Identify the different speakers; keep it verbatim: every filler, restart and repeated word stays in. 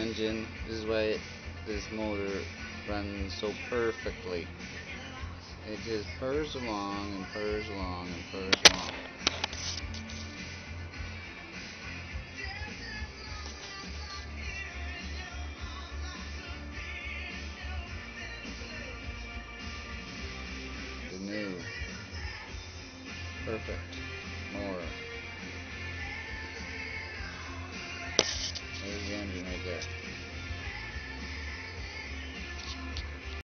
Speaker 1: engine. This is why this motor runs so perfectly. It just purrs along and purrs along and purrs along. The new perfect mower.